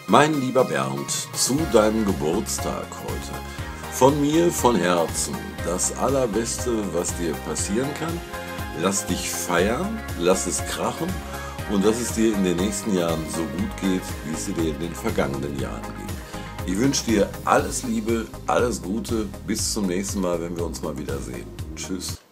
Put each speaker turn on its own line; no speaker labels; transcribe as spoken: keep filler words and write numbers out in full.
Mein lieber Bernd, zu deinem Geburtstag heute. Von mir von Herzen das Allerbeste, was dir passieren kann. Lass dich feiern, lass es krachen und dass es dir in den nächsten Jahren so gut geht, wie es dir in den vergangenen Jahren ging. Ich wünsche dir alles Liebe, alles Gute, bis zum nächsten Mal, wenn wir uns mal wiedersehen. Tschüss.